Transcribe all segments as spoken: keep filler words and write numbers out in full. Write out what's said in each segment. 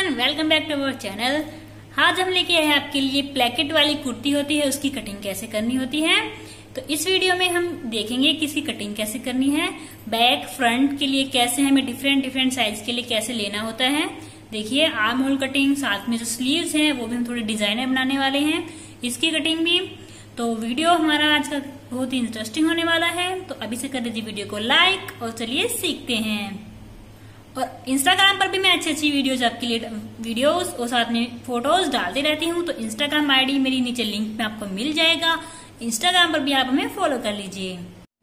Everyone, welcome back to our channel. आज हम लेके आए हैं आपके लिए प्लेकेट वाली कुर्ती होती है, उसकी कटिंग कैसे करनी होती है। तो इस वीडियो में हम देखेंगे कि इसकी कटिंग कैसे करनी है, बैक फ्रंट के लिए कैसे हमें डिफरेंट डिफरेंट साइज के लिए कैसे लेना होता है। देखिए आर्म होल कटिंग, साथ में जो स्लीव्स हैं वो भी हम थोड़े डिजाइनर बनाने वाले हैं, इसकी कटिंग भी। तो वीडियो हमारा आज का बहुत ही इंटरेस्टिंग होने वाला है। तो अभी से कर दीजिए वीडियो को लाइक और चलिए सीखते हैं। और इंस्टाग्राम पर भी मैं अच्छी अच्छी वीडियोज आपके लिए वीडियोस और साथ में फोटोज डालती रहती हूँ। तो इंस्टाग्राम आईडी मेरी नीचे लिंक में आपको मिल जाएगा, इंस्टाग्राम पर भी आप हमें फॉलो कर लीजिए।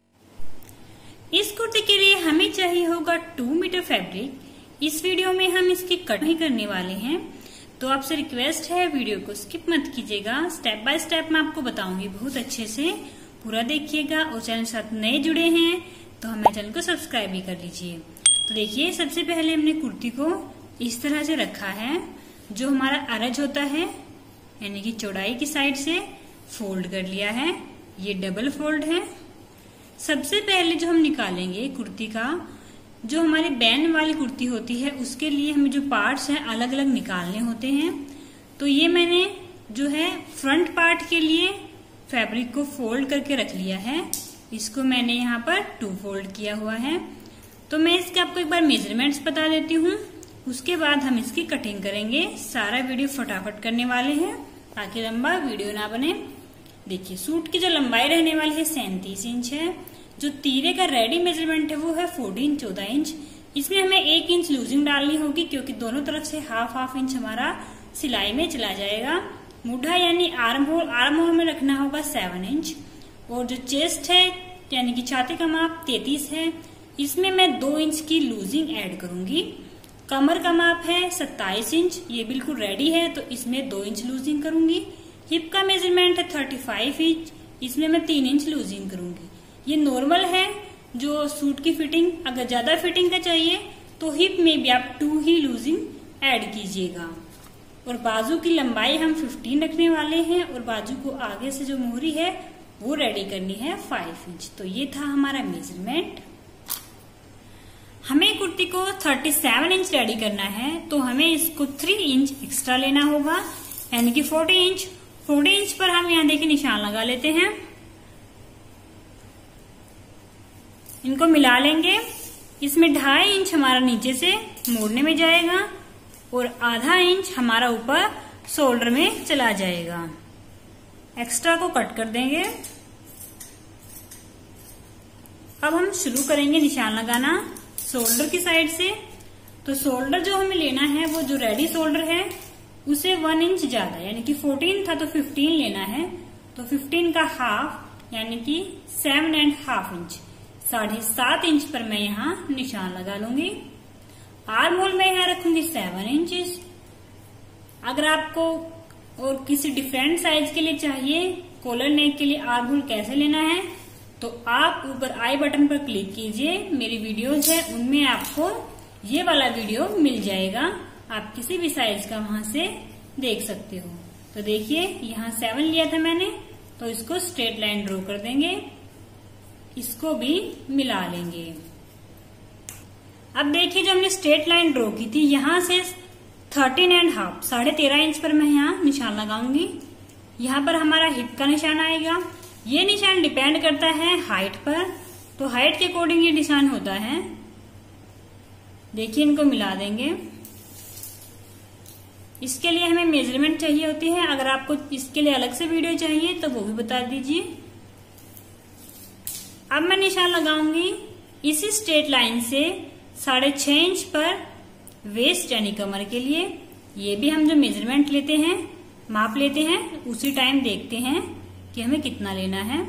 इस कुर्ती के लिए हमें चाहिए होगा टू मीटर फैब्रिक। इस वीडियो में हम इसकी कटिंग करने वाले हैं, तो आपसे रिक्वेस्ट है वीडियो को स्किप मत कीजिएगा। स्टेप बाय स्टेप मैं आपको बताऊंगी, बहुत अच्छे से पूरा देखिएगा। और चैनल के साथ नए जुड़े हैं तो हमारे चैनल को सब्सक्राइब भी कर लीजिए। तो देखिए सबसे पहले हमने कुर्ती को इस तरह से रखा है, जो हमारा अरज होता है यानी कि चौड़ाई की साइड से फोल्ड कर लिया है। ये डबल फोल्ड है। सबसे पहले जो हम निकालेंगे कुर्ती का, जो हमारी बैन वाली कुर्ती होती है उसके लिए हमें जो पार्ट्स हैं अलग अलग निकालने होते हैं। तो ये मैंने जो है फ्रंट पार्ट के लिए फैब्रिक को फोल्ड करके रख लिया है। इसको मैंने यहाँ पर टू फोल्ड किया हुआ है। तो मैं इसके आपको एक बार मेजरमेंट्स बता देती हूँ, उसके बाद हम इसकी कटिंग करेंगे। सारा वीडियो फटाफट करने वाले हैं ताकि लंबा वीडियो ना बने। देखिए सूट की जो लंबाई रहने वाली है सैंतीस इंच है। जो तीरे का रेडी मेजरमेंट है वो है फोर्टीन चौदह इंच। इसमें हमें एक इंच लूजिंग डालनी होगी क्योंकि दोनों तरफ से हाफ हाफ इंच हमारा सिलाई में चला जाएगा। मुढ़ा यानी आर्म होल, आर्म होल में रखना होगा सेवन इंच। और जो चेस्ट है यानी कि छाती का माप तैतीस है, इसमें मैं दो इंच की लूजिंग ऐड करूंगी। कमर का माप है सत्ताईस इंच, ये बिल्कुल रेडी है तो इसमें दो इंच लूजिंग करूंगी। हिप का मेजरमेंट है पैंतीस इंच, इसमें मैं तीन इंच लूजिंग करूंगी। ये नॉर्मल है जो सूट की फिटिंग। अगर ज्यादा फिटिंग का चाहिए तो हिप में भी आप टू ही लूजिंग ऐड कीजिएगा। और बाजू की लंबाई हम पंद्रह रखने वाले हैं और बाजू को आगे से जो मोहरी है वो रेडी करनी है पाँच इंच। तो ये था हमारा मेजरमेंट। हमें कुर्ती को सैंतीस इंच रेडी करना है, तो हमें इसको तीन इंच एक्स्ट्रा लेना होगा यानी कि चालीस इंच। चालीस इंच पर हम यहाँ देखिए निशान लगा लेते हैं, इनको मिला लेंगे। इसमें ढाई इंच हमारा नीचे से मोड़ने में जाएगा और आधा इंच हमारा ऊपर शोल्डर में चला जाएगा। एक्स्ट्रा को कट कर देंगे। अब हम शुरू करेंगे निशान लगाना शोल्डर की साइड से। तो शोल्डर जो हमें लेना है वो जो रेडी शोल्डर है उसे वन इंच ज्यादा यानी कि चौदह था तो पंद्रह लेना है। तो पंद्रह का हाफ यानी कि सेवन एंड हाफ इंच, साढ़े सात इंच पर मैं यहाँ निशान लगा लूंगी। आर्म होल में यहाँ रखूंगी सेवन इंचेस। अगर आपको और किसी डिफरेंट साइज के लिए चाहिए, कॉलर नेक के लिए आर्म होल कैसे लेना है, तो आप ऊपर आई बटन पर क्लिक कीजिए। मेरी वीडियोस है उनमें आपको ये वाला वीडियो मिल जाएगा, आप किसी भी साइज का वहां से देख सकते हो। तो देखिए यहाँ सेवन लिया था मैंने, तो इसको स्ट्रेट लाइन ड्रॉ कर देंगे, इसको भी मिला लेंगे। अब देखिए जो हमने स्ट्रेट लाइन ड्रॉ की थी, यहाँ से थर्टीन एंड हाफ साढ़े तेरह इंच पर मैं यहाँ निशान लगाऊंगी। यहाँ पर हमारा हिप का निशान आएगा। ये निशान डिपेंड करता है हाइट पर, तो हाइट के अकॉर्डिंग ये निशान होता है। देखिए इनको मिला देंगे। इसके लिए हमें मेजरमेंट चाहिए होती है, अगर आपको इसके लिए अलग से वीडियो चाहिए तो वो भी बता दीजिए। अब मैं निशान लगाऊंगी इसी स्ट्रेट लाइन से साढ़े छह इंच पर वेस्ट यानी कमर के लिए। ये भी हम जो मेजरमेंट लेते हैं, माप लेते हैं, उसी टाइम देखते हैं कि हमें कितना लेना है।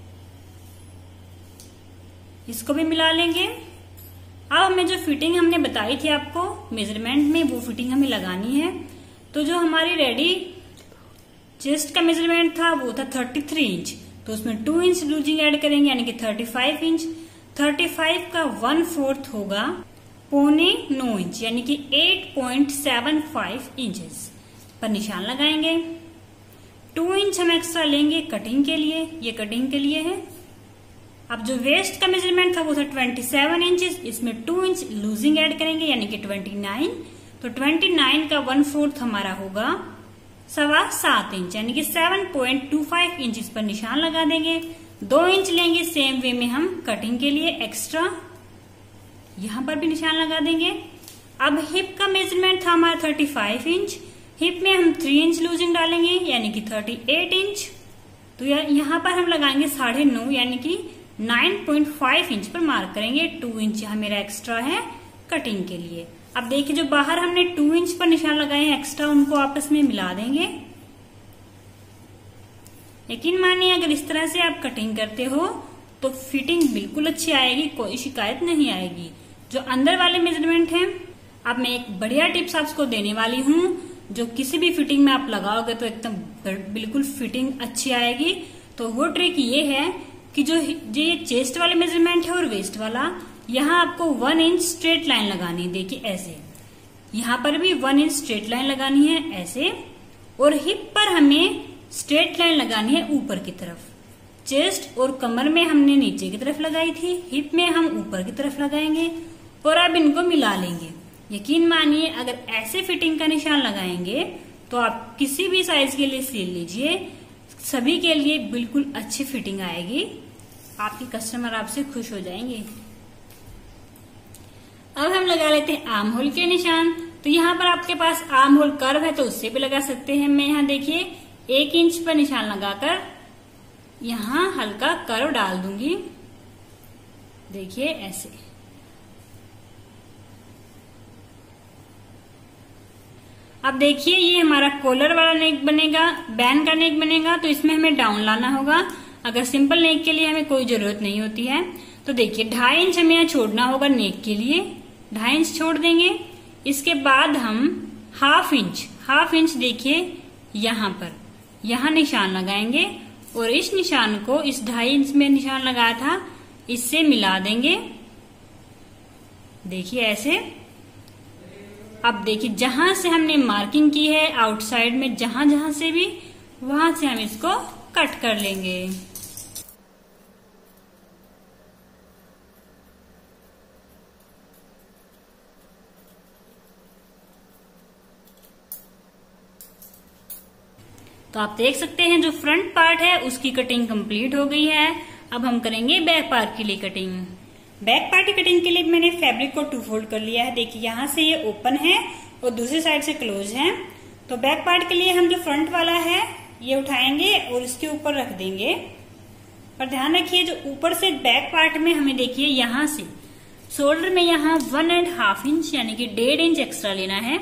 इसको भी मिला लेंगे। अब हमें जो फिटिंग हमने बताई थी आपको मेजरमेंट में, वो फिटिंग हमें लगानी है। तो जो हमारी रेडी चेस्ट का मेजरमेंट था वो था तैंतीस इंच, तो उसमें टू इंच लूजिंग ऐड करेंगे यानी कि पैंतीस इंच। पैंतीस का वन फोर्थ होगा पौने नौ इंच यानी कि आठ पॉइंट सात पाँच इंचेस पर निशान लगाएंगे। टू इंच हम एक्स्ट्रा लेंगे कटिंग के लिए, ये कटिंग के लिए है। अब जो वेस्ट का मेजरमेंट था वो था सत्ताईस इंचेस, इसमें टू इंच लूजिंग ऐड करेंगे यानी कि उनतीस तो उनतीस का वन फोर्थ हमारा होगा सवा सात इंच, यानी कि सात पॉइंट दो पाँच इंच इस पर निशान लगा देंगे। दो इंच लेंगे सेम वे में हम कटिंग के लिए एक्स्ट्रा, यहां पर भी निशान लगा देंगे। अब हिप का मेजरमेंट था हमारा पैंतीस इंच, हिप में हम तीन इंच लूजिंग डालेंगे यानी कि अड़तीस इंच। तो यहाँ पर हम लगाएंगे साढ़े नौ यानी कि नौ पॉइंट पाँच इंच पर मार्क करेंगे। दो इंच यहाँ मेरा एक्स्ट्रा है कटिंग के लिए। अब देखिए जो बाहर हमने दो इंच पर निशान लगाए हैं एक्स्ट्रा, उनको आपस में मिला देंगे। यकीन मानिए अगर इस तरह से आप कटिंग करते हो तो फिटिंग बिल्कुल अच्छी आएगी, कोई शिकायत नहीं आएगी। जो अंदर वाले मेजरमेंट हैं, अब मैं एक बढ़िया टिप्स आपको देने वाली हूँ जो किसी भी फिटिंग में आप लगाओगे तो एकदम बिल्कुल फिटिंग अच्छी आएगी। तो वो ट्रिक ये है कि जो जो ये चेस्ट वाले मेजरमेंट है और वेस्ट वाला, यहाँ आपको वन इंच स्ट्रेट लाइन लगानी है। देखिए ऐसे, यहाँ पर भी वन इंच स्ट्रेट लाइन लगानी है ऐसे, और हिप पर हमें स्ट्रेट लाइन लगानी है ऊपर की तरफ। चेस्ट और कमर में हमने नीचे की तरफ लगाई थी, हिप में हम ऊपर की तरफ लगाएंगे और अब इनको मिला लेंगे। यकीन मानिए अगर ऐसे फिटिंग का निशान लगाएंगे तो आप किसी भी साइज के लिए सिल लीजिए, सभी के लिए बिल्कुल अच्छी फिटिंग आएगी, आपके कस्टमर आपसे खुश हो जाएंगे। अब हम लगा लेते हैं आर्म होल के निशान। तो यहाँ पर आपके पास आर्म होल कर्व है तो उससे भी लगा सकते हैं। मैं यहाँ देखिए एक इंच पर निशान लगाकर यहाँ हल्का कर्व डाल दूंगी, देखिए ऐसे। अब देखिए ये हमारा कॉलर वाला नेक बनेगा, बैन का नेक बनेगा, तो इसमें हमें डाउन लाना होगा। अगर सिंपल नेक के लिए हमें कोई जरूरत नहीं होती है। तो देखिए ढाई इंच हमें यहाँ छोड़ना होगा नेक के लिए, ढाई इंच छोड़ देंगे। इसके बाद हम हाफ इंच हाफ इंच देखिए यहाँ पर यहाँ निशान लगाएंगे और इस निशान को इस ढाई इंच में निशान लगाया था इससे मिला देंगे, देखिए ऐसे। अब देखिए जहां से हमने मार्किंग की है आउटसाइड में, जहां जहां से भी, वहां से हम इसको कट कर लेंगे। तो आप देख सकते हैं जो फ्रंट पार्ट है उसकी कटिंग कंप्लीट हो गई है। अब हम करेंगे बैक पार्ट के लिए कटिंग। बैक पार्ट की कटिंग के लिए मैंने फैब्रिक को टू फोल्ड कर लिया है। देखिए यहाँ से ये ओपन है और दूसरी साइड से क्लोज है। तो बैक पार्ट के लिए हम जो फ्रंट वाला है ये उठाएंगे और इसके ऊपर रख देंगे। पर ध्यान रखिए जो ऊपर से बैक पार्ट में हमें देखिए यहाँ से शोल्डर में यहाँ वन एंड हाफ इंच यानी कि डेढ़ इंच एक्स्ट्रा लेना है।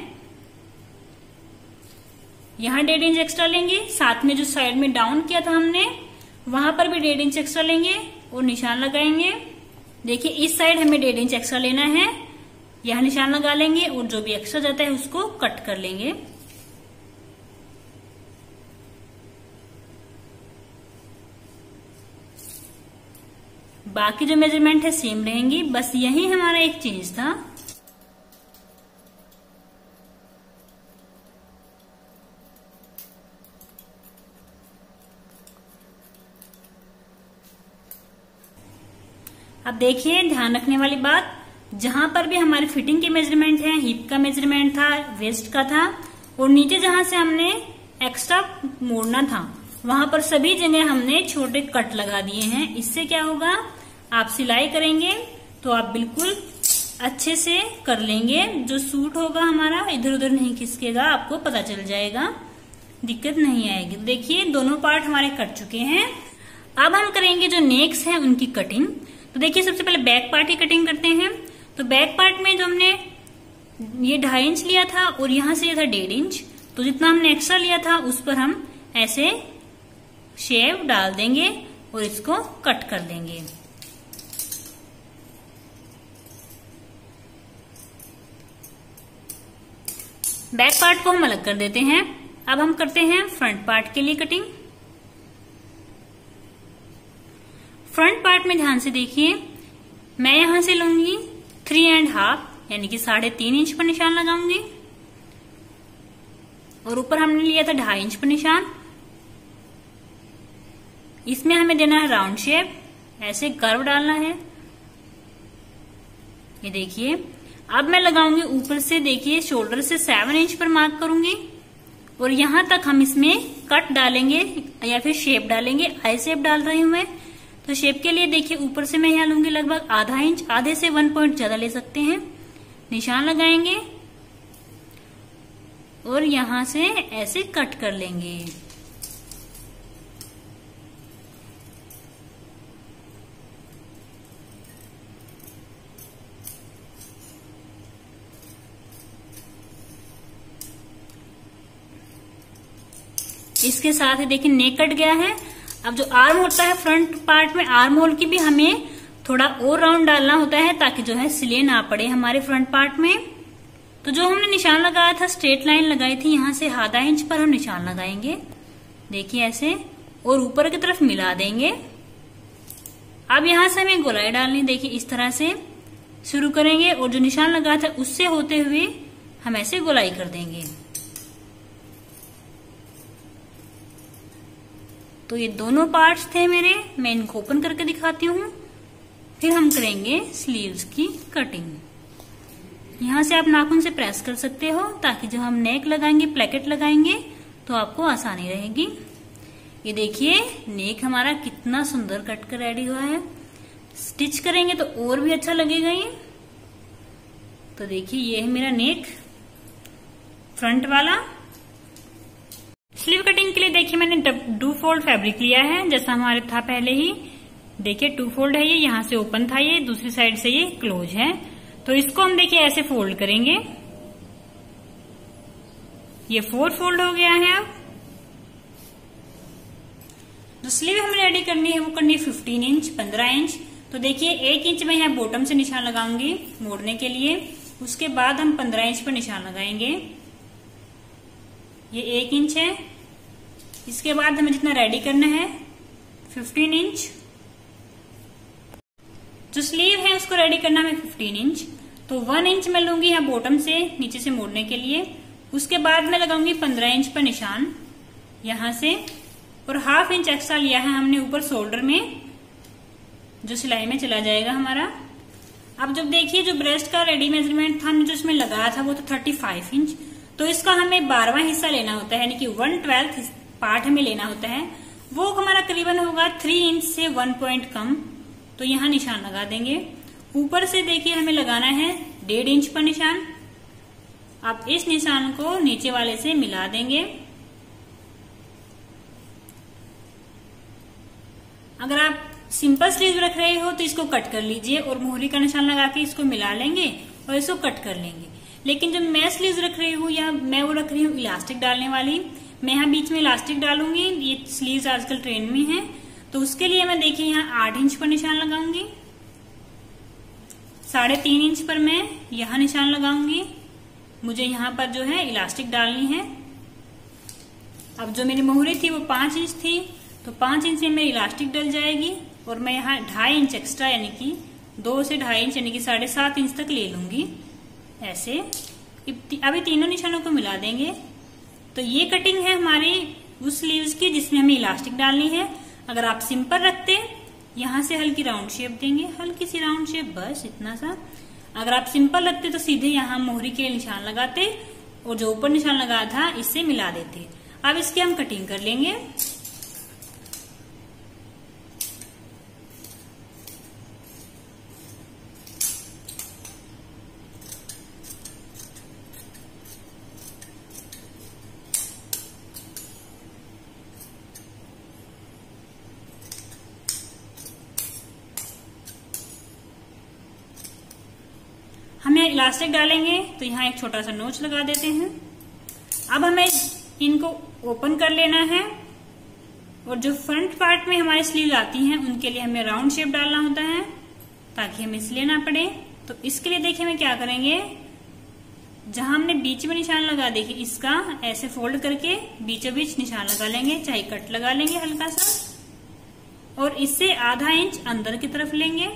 यहाँ डेढ़ इंच एक्स्ट्रा लेंगे, साथ में जो साइड में डाउन किया था हमने वहां पर भी डेढ़ इंच एक्स्ट्रा लेंगे और निशान लगाएंगे। देखिए इस साइड हमें डेढ़ इंच एक्स्ट्रा लेना है, यहाँ निशान लगा लेंगे और जो भी एक्स्ट्रा जाता है उसको कट कर लेंगे। बाकी जो मेजरमेंट है सेम रहेंगी, बस यही हमारा एक चेंज था। अब देखिए ध्यान रखने वाली बात, जहां पर भी हमारी फिटिंग के मेजरमेंट है, हिप का मेजरमेंट था, वेस्ट का था और नीचे जहां से हमने एक्स्ट्रा मोड़ना था वहां पर सभी जगह हमने छोटे कट लगा दिए हैं। इससे क्या होगा, आप सिलाई करेंगे तो आप बिल्कुल अच्छे से कर लेंगे। जो सूट होगा हमारा इधर उधर नहीं खिसकेगा, आपको पता चल जाएगा, दिक्कत नहीं आएगी। देखिए दोनों पार्ट हमारे कट चुके हैं। अब हम करेंगे जो नेक्स है उनकी कटिंग। तो देखिए सबसे पहले बैक पार्ट की कटिंग करते हैं। तो बैक पार्ट में जो हमने ये ढाई इंच लिया था और यहां से ये था डेढ़ इंच, तो जितना हमने एक्स्ट्रा लिया था उस पर हम ऐसे शेव डाल देंगे और इसको कट कर देंगे। बैक पार्ट को हम अलग कर देते हैं। अब हम करते हैं फ्रंट पार्ट के लिए कटिंग। फ्रंट पार्ट में ध्यान से देखिए, मैं यहां से लूंगी थ्री एंड हाफ यानी कि साढ़े तीन इंच पर निशान लगाऊंगी और ऊपर हमने लिया था ढाई इंच पर निशान। इसमें हमें देना है राउंड शेप, ऐसे कर्व डालना है, ये देखिए। अब मैं लगाऊंगी ऊपर से, देखिए शोल्डर से सेवन इंच पर मार्क करूंगी और यहां तक हम इसमें कट डालेंगे या फिर शेप डालेंगे। आई शेप डाल रही हूं मैं। तो शेप के लिए देखिए ऊपर से मैं यहाँ लूंगी लगभग आधा इंच, आधे से वन पॉइंट ज्यादा ले सकते हैं। निशान लगाएंगे और यहां से ऐसे कट कर लेंगे। इसके साथ ही देखिए नेक कट गया है। अब जो आर्म होता है फ्रंट पार्ट में, आर्म होल की भी हमें थोड़ा और राउंड डालना होता है ताकि जो है सिले ना पड़े हमारे फ्रंट पार्ट में। तो जो हमने निशान लगाया था, स्ट्रेट लाइन लगाई थी, यहां से आधा इंच पर हम निशान लगाएंगे, देखिए ऐसे, और ऊपर की तरफ मिला देंगे। अब यहां से हमें गोलाई डालनी, देखिए इस तरह से शुरू करेंगे और जो निशान लगाया था उससे होते हुए हम ऐसे गोलाई कर देंगे। तो ये दोनों पार्ट्स थे मेरे, मैं इनको ओपन करके दिखाती हूँ। फिर हम करेंगे स्लीव्स की कटिंग। यहां से आप नाखून से प्रेस कर सकते हो ताकि जब हम नेक लगाएंगे, प्लेकेट लगाएंगे तो आपको आसानी रहेगी। ये देखिए नेक हमारा कितना सुंदर कट कर रेडी हुआ है। स्टिच करेंगे तो और भी अच्छा लगेगा ये। तो देखिए ये है मेरा नेक फ्रंट वाला। स्लीव कटिंग के लिए देखिए मैंने टू फोल्ड फैब्रिक लिया है, जैसा हमारे था पहले ही। देखिए टू फोल्ड है ये, यहां से ओपन था ये, दूसरी साइड से ये क्लोज है। तो इसको हम देखिए ऐसे फोल्ड करेंगे। ये फोर फोल्ड हो गया है। अब जो स्लीव हमें रेडी करनी है वो करनी है फिफ्टीन इंच, पंद्रह इंच। तो देखिए एक इंच में यहाँ बॉटम से निशान लगाऊंगी मोड़ने के लिए, उसके बाद हम पंद्रह इंच पर निशान लगाएंगे। ये एक इंच है। इसके बाद हमें जितना रेडी करना है फिफ्टीन इंच। जो स्लीव है उसको रेडी करना है फिफ्टीन इंच। तो वन इंच मैं लूंगी यहाँ बॉटम से नीचे से मोड़ने के लिए। उसके बाद मैं लगाऊंगी पंद्रह इंच पर निशान यहां से, और हाफ इंच एक्स्ट्रा लिया है हमने ऊपर शोल्डर में, जो सिलाई में चला जाएगा हमारा। अब जब देखिए जो ब्रेस्ट का रेडी मेजरमेंट था हमने जो इसमें लगाया था वो तो थर्टी फाइव इंच। तो इसका हमें बारहवां हिस्सा लेना होता है, यानी कि वन ट्वेल्थ पार्ट हमें लेना होता है। वो हमारा करीबन होगा थ्री इंच से वन पॉइंट कम। तो यहाँ निशान लगा देंगे। ऊपर से देखिए हमें लगाना है डेढ़ इंच पर निशान। आप इस निशान को नीचे वाले से मिला देंगे। अगर आप सिंपल स्लीव रख रहे हो तो इसको कट कर लीजिए और मोहरी का निशान लगा के इसको मिला लेंगे और इसको कट कर लेंगे। लेकिन जब मैं स्लीव रख रही हूँ या मैं वो रख रही हूँ इलास्टिक डालने वाली, मैं यहाँ बीच में इलास्टिक डालूंगी। ये स्लीव्स आजकल ट्रेंड में है, तो उसके लिए मैं देखिए यहाँ आठ इंच पर निशान लगाऊंगी। साढ़े तीन इंच पर मैं यहाँ निशान लगाऊंगी। मुझे यहाँ पर जो है इलास्टिक डालनी है। अब जो मेरी मोहरी थी वो पांच इंच थी, तो पांच इंच में मेरी इलास्टिक डल जाएगी और मैं यहाँ ढाई इंच एक्स्ट्रा, यानी कि दो से ढाई इंच यानी कि साढ़े सात इंच तक ले लूंगी ऐसे। अभी तीनों निशानों को मिला देंगे। तो ये कटिंग है हमारी उस स्लीव्स की जिसमें हमें इलास्टिक डालनी है। अगर आप सिंपल रखते यहाँ से हल्की राउंड शेप देंगे, हल्की सी राउंड शेप, बस इतना सा। अगर आप सिंपल रखते तो सीधे यहाँ मोहरी के निशान लगाते और जो ऊपर निशान लगाया था इससे मिला देते। अब इसकी हम कटिंग कर लेंगे। हम यहाँ इलास्टिक डालेंगे तो यहाँ एक छोटा सा नोच लगा देते हैं। अब हमें इनको ओपन कर लेना है और जो फ्रंट पार्ट में हमारी स्लीव आती हैं उनके लिए हमें राउंड शेप डालना होता है ताकि हमें इसलिए ना पड़े। तो इसके लिए देखिए हमें क्या करेंगे, जहां हमने बीच में निशान लगा, देखिए इसका ऐसे फोल्ड करके बीचों बीच निशान लगा लेंगे, चाहे कट लगा लेंगे हल्का सा, और इससे आधा इंच अंदर की तरफ लेंगे,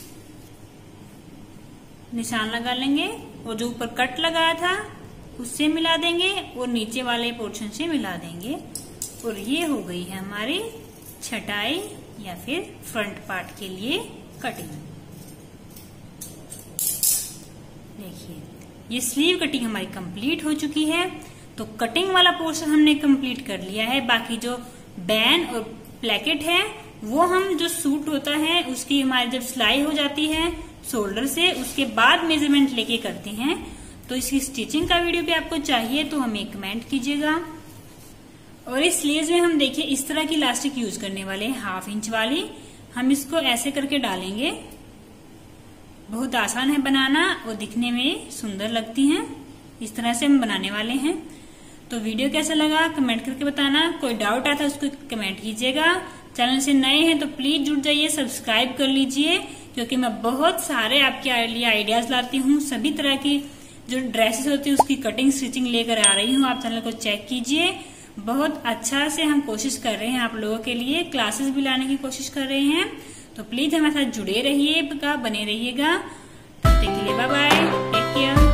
निशान लगा लेंगे और जो ऊपर कट लगाया था उससे मिला देंगे और नीचे वाले पोर्शन से मिला देंगे। और ये हो गई है हमारी छटाई या फिर फ्रंट पार्ट के लिए कटिंग। देखिए ये स्लीव कटिंग हमारी कंप्लीट हो चुकी है। तो कटिंग वाला पोर्शन हमने कंप्लीट कर लिया है। बाकी जो बैन और प्लेकेट है वो हम जो सूट होता है उसकी हमारी जब सिलाई हो जाती है शोल्डर से, उसके बाद मेजरमेंट लेके करते हैं। तो इसकी स्टिचिंग का वीडियो भी आपको चाहिए तो हमें कमेंट कीजिएगा। और इस स्लीव्स में हम देखिए इस तरह की इलास्टिक यूज करने वाले हैं, हाफ इंच वाली। हम इसको ऐसे करके डालेंगे। बहुत आसान है बनाना और दिखने में सुंदर लगती हैं। इस तरह से हम बनाने वाले हैं। तो वीडियो कैसा लगा कमेंट करके बताना। कोई डाउट आता है उसको कमेंट कीजिएगा। चैनल से नए हैं तो प्लीज जुड़ जाइए, सब्सक्राइब कर लीजिए, क्योंकि मैं बहुत सारे आपके लिए आइडियाज लाती हूँ। सभी तरह की जो ड्रेसेस होती है उसकी कटिंग स्टिचिंग लेकर आ रही हूँ। आप चैनल को चेक कीजिए। बहुत अच्छा से हम कोशिश कर रहे हैं आप लोगों के लिए, क्लासेस भी लाने की कोशिश कर रहे हैं। तो प्लीज हमारे साथ जुड़े रहिएगा, बने रहिएगा। तब तक के लिए बाय बाय, टेक केयर।